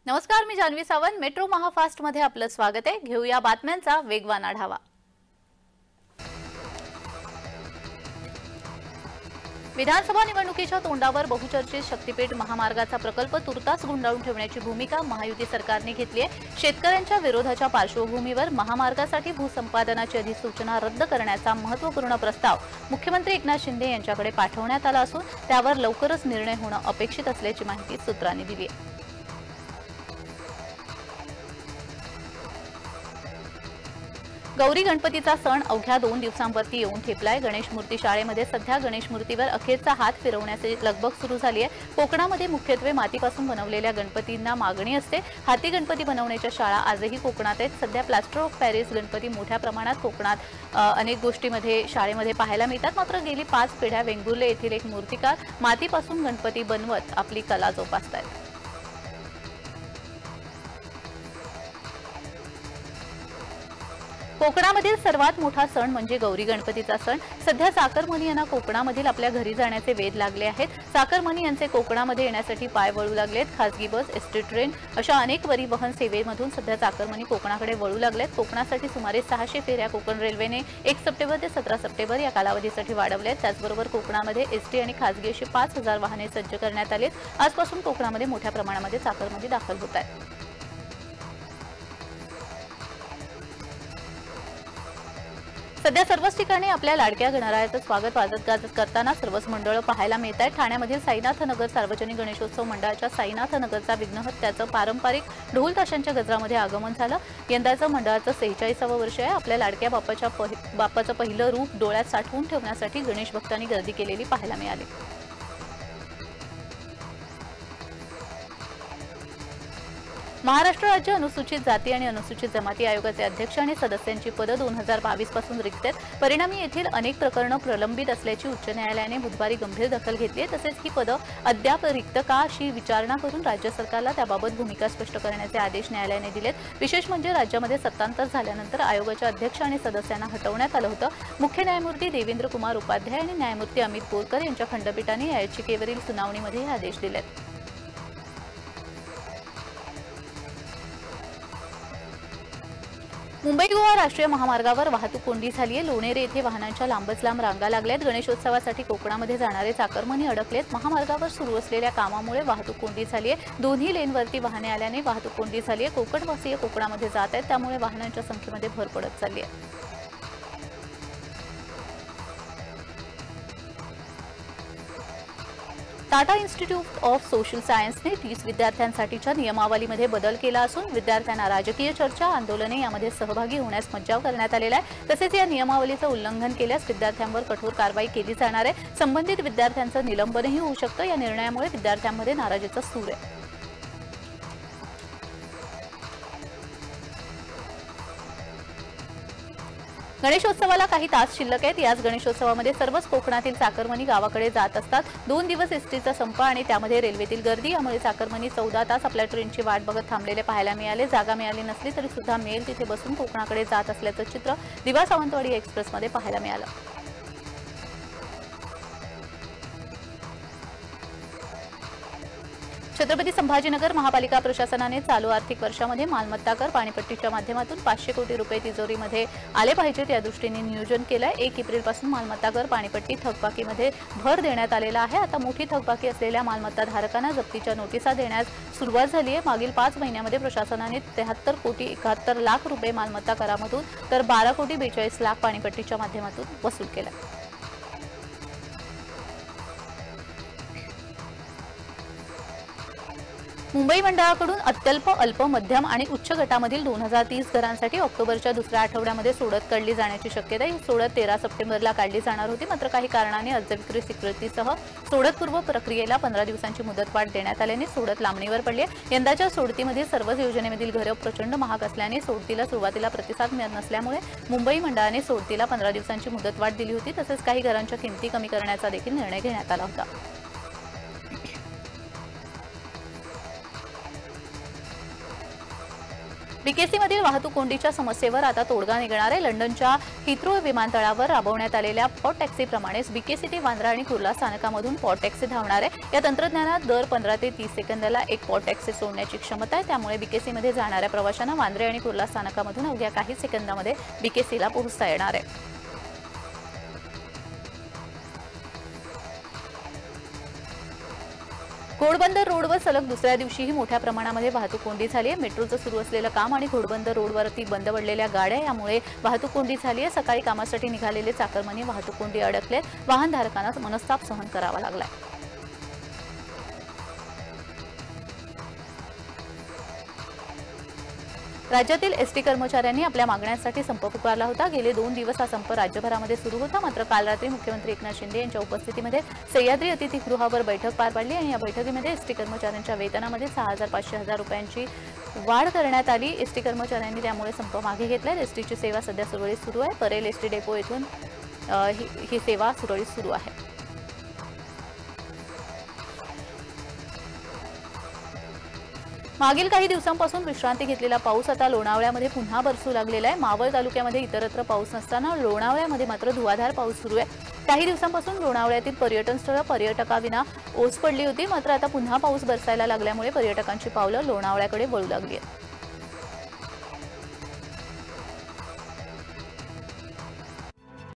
नमस्कार, मी जान्हवी सावंत. मेट्रो महाफास्ट मध्ये आपलं स्वागत आहे. घेऊया बातम्यांचा वेगवान आढावा. विधानसभा निवडणुकीच्या तोंडावर बहुचर्चित शक्तीपीठ महामार्गाचा प्रकल्प तुर्तास गुंडाळून ठेवण्याची भूमिका महायुती सरकारने घेतली आहे. शेतकऱ्यांच्या विरोधाच्या पार्श्वभूमीवर महामार्गासाठी भूसंपादनाची अधिसूचना रद्द करण्याचा महत्त्वपूर्ण प्रस्ताव मुख्यमंत्री एकनाथ शिंदे यांच्याकडे पाठवण्यात आला असून त्यावर लवकरच निर्णय होणं अपेक्षित असल्याची माहिती सूत्रांनी दिली आहे. गौरी गणपतीचा सण अवघ्या 2 दिवसांवरती येऊन ठेपलाय. गणेश मूर्ती शाळेमध्ये सध्या गणेश मूर्तीवर अखेरचा हात फिरवण्याची लगबग सुरू झाली आहे. कोकणामध्ये मुख्यत्वे मातीपासून बनवलेल्या गणपतींना मागणी असते. हाती गणपती बनवण्याच्या शाळा आजही कोकणात आहेत. सध्या प्लास्टर ऑफ पॅरिस गणपती मोठ्या प्रमाणात कोकणात अनेक गोष्टीमध्ये शाळेमध्ये पाहायला मिळतात. मात्र गेली 5 पिढ्या वेंगुर्ले येथील एक मूर्तिकार मातीपासून गणपती बनवत आपली कला जोपासतात. कोकणामधील सर्वात मोठा सण म्हणजे गौरी गणपतीचा सण. सध्या चाकरमानी यांना कोकणामधील आपल्या घरी जाण्याचे वेध लागले आहेत. चाकरमानी यांचे कोकणामध्ये येण्यासाठी पाय वळू लागलेत. खासगी बस, एसटी ट्रेन अशा अनेक परिवहन सेवेमधून सध्या चाकरमानी कोकणाकडे वळू लागलेत. कोकणासाठी सुमारे 600 फेऱ्या कोकण रेल्वेने 1 सप्टेंबर ते 17 सप्टेंबर या कालावधीसाठी वाढवल्या आहेत. त्याचबरोबर कोकणामध्ये एसटी आणि खासगी अशी 5000 वाहने सज्ज करण्यात आली आहेत. आजपासून कोकणामध्ये मोठ्या प्रमाणामध्ये चाकरमानी दाखल होत आहेत. सध्या सर्वच ठिकाणी आपल्या लाडक्या गणरायाचं स्वागत वाजत गाजत करताना सर्वच मंडळं पाहायला मिळत आहेत. ठाण्यामधील साईनाथ नगर सार्वजनिक गणेशोत्सव मंडळाच्या साईनाथ नगरचा विघ्नहत्याचं पारंपरिक ढोल ताशांच्या गजरामध्ये आगमन झालं. यंदाचं मंडळाचं 46वे वर्ष आहे. आपल्या लाडक्या बाप्पाचं पहिलं रूप डोळ्यात साठवून ठेवण्यासाठी गणेश भक्तांनी गर्दी केलेली पाहायला मिळाली. महाराष्ट्र राज्य अनुसूचित जाती आणि अनुसूचित जमाती आयोगाचे अध्यक्ष आणि सदस्यांची पदं 2022 पासून रिक्त आहेत. परिणामी येथील अनेक प्रकरणं प्रलंबित असल्याची उच्च न्यायालयाने बुधवारी गंभीर दखल घेतली आहे. तसेच ही पदं अद्याप रिक्त का अशी विचारणा करून राज्य सरकारला त्याबाबत भूमिका स्पष्ट करण्याचे आदेश न्यायालयाने दिलेत. विशेष म्हणजे राज्यामध्ये सत्तांतर झाल्यानंतर आयोगाच्या अध्यक्ष आणि सदस्यांना हटवण्यात आलं होतं. मुख्य न्यायमूर्ती देवेंद्र कुमार उपाध्याय आणि न्यायमूर्ती अमित बोरकर यांच्या खंडपीठाने या याचिकेवरील सुनावणीमध्ये हे आदेश दिलेत. मुंबई गोवा राष्ट्रीय महामार्गावर वाहतूक कोंडी झाली आहे. लोणेरे येथे वाहनांच्या लांबच लांब रांगा लागल्यात. गणेशोत्सवासाठी कोकणामध्ये जाणारे चाकरमानी अडकलेत. महामार्गावर सुरू असलेल्या कामामुळे वाहतूक कोंडी झाली आहे. दोन्ही लेनवरती वाहने आल्याने वाहतूक कोंडी झाली आहे. कोकणवासीय कोकणामध्ये जात आहेत, त्यामुळे वाहनांच्या संख्येमध्ये भर पडत चालली आहे. टाटा इन्स्टिट्यूट ऑफ सोशल सायन्सने 30 विद्यार्थ्यांसाठीच्या नियमावलीमध्ये बदल केला असून विद्यार्थ्यांना राजकीय चर्चा, आंदोलने यामध्ये सहभागी होण्यास मज्जाव करण्यात आलेला आहे. तसेच या नियमावलीचं उल्लंघन केल्यास विद्यार्थ्यांवर कठोर कारवाई केली जाणार आहे. संबंधित विद्यार्थ्यांचं निलंबनही होऊ शकतं. या निर्णयामुळे विद्यार्थ्यांमध्ये नाराजीचा सूर आहे. गणेशोत्सवाला काही तास शिल्लक आहेत. याच गणेशोत्सवामध्ये सर्वच कोकणातील चाकरमानी गावाकडे जात असतात. 2 दिवस एसटीचा संप आणि त्यामध्ये रेल्वेतील गर्दी यामुळे चाकरमानी 14 तास आपल्या ट्रेनची वाट बघत थांबलेले पाहायला मिळाले. जागा मिळाली नसली तरी सुद्धा मेल तिथे बसून कोकणाकडे जात असल्याचं चित्र दिवा सावंतवाडी एक्सप्रेसमध्ये पाहायला मिळालं. छत्रपती संभाजीनगर महापालिका प्रशासनाने चालू आर्थिक वर्षामध्ये मालमत्ता कर, पाणीपट्टीच्या माध्यमातून 500 कोटी रुपये तिजोरीमध्ये आले पाहिजेत या दृष्टीने नियोजन केलंय. 1 एप्रिलपासून मालमत्ता कर, पाणीपट्टी, थकबाकीमध्ये भर देण्यात आलेला आहे. आता मोठी थकबाकी असलेल्या मालमत्ता धारकांना जप्तीच्या नोटिसा देण्यास सुरुवात झाली आहे. मागील 5 महिन्यामध्ये प्रशासनाने 73 कोटी 71 लाख रुपये मालमत्ता करामधून तर 12 कोटी 42 लाख पाणीपट्टीच्या माध्यमातून वसूल केला. मुंबई मंडळाकडून अत्यल्प, अल्प, मध्यम आणि उच्च गटामधील 2030 घरांसाठी ऑक्टोबरच्या दुसऱ्या आठवड्यामध्ये सोडत काढली जाण्याची शक्यता आहे. ही सोडत 13 सप्टेंबरला काढली जाणार होती. मात्र काही कारणाने अर्ज विक्री स्वीकृतीसह सोडतपूर्व प्रक्रियेला 15 दिवसांची मुदतवाढ देण्यात आल्याने सोडत लांबणीवर पडली आहे. यंदाच्या सोडतीमध्ये सर्वच योजनेमधील घरं प्रचंड महाग असल्याने सोडतीला सुरुवातीला प्रतिसाद मिळत नसल्यामुळे मुंबई मंडळाने सोडतीला 15 दिवसांची मुदतवाढ दिली होती. तसेच काही घरांच्या किमती कमी करण्याचा देखील निर्णय घेण्यात आला होता. बीकेसी मधील वाहतूक कोंडीच्या समस्येवर आता तोडगा निघणार आहे। लंडनच्या हिथ्रो विमानतळावर राबवण्यात आलेल्या पॉट टॅक्सी प्रमाणेच बीकेसी ते वांद्रा आणि कुर्ला स्थानकामधून पॉट टॅक्सी धावणार आहे। या तंत्रज्ञानात दर 15 ते 30 सेकंदाला एक पॉट टॅक्सी सोडण्याची क्षमता आहे। त्यामुळे बीकेसी मध्ये जाणाऱ्या प्रवाशांना वांद्रे आणि कुर्ला स्थानकामधून अवघ्या काही सेकंदामध्ये बीकेसीला पोहोचता येणार आहे। घोडबंदर रोडवर सलग दुसऱ्या दिवशीही मोठ्या प्रमाणामध्ये वाहतूक कोंडी झाली आहे। मेट्रोचं सुरू असलेलं काम आणि घोडबंदर रोडवरती बंद पडलेल्या गाड्या यामुळे वाहतूक कोंडी झाली आहे। सकाळी कामासाठी निघालेले चाकरमानी वाहतूक कोंडी अडकले, वाहनधारकांना मनस्ताप सहन करावा लागलाय। राज्यातील एसटी कर्मचाऱ्यांनी आपल्या मागण्यांसाठी संप पुकारला होता। गेले 2 दिवस हा संप राज्यभरामध्ये सुरू होता। मात्र काल रात्री मुख्यमंत्री एकनाथ शिंदे यांच्या उपस्थितीमध्ये सह्याद्री अतिथीगृहावर बैठक पार पडली आणि या बैठकीमध्ये एसटी कर्मचाऱ्यांच्या वेतनामध्ये 6,500 रुपयांची वाढ करण्यात आली। एसटी कर्मचाऱ्यांनी त्यामुळे संप मागे घेतलाय। एसटीची सेवा सध्या सुरळीत सुरू आहे। परेल एसटी डेपो येथून ही सेवा सुरळीत सुरू आहे। मागील काही दिवसांपासून विश्रांती घेतलेला पाऊस आता लोणावळ्यामध्ये पुन्हा बरसू लागलेला आहे। मावळ तालुक्यामध्ये इतरत्र पाऊस नसताना लोणावळ्यामध्ये मात्र धुवाधार पाऊस सुरू आहे। काही दिवसांपासून लोणावळ्यातील पर्यटन स्थळ पर्यटकाविना ओस पडली होती। मात्र आता पुन्हा पाऊस बरसायला लागल्यामुळे पर्यटकांची पावलं लोणावळ्याकडे वळू लागली आहेत।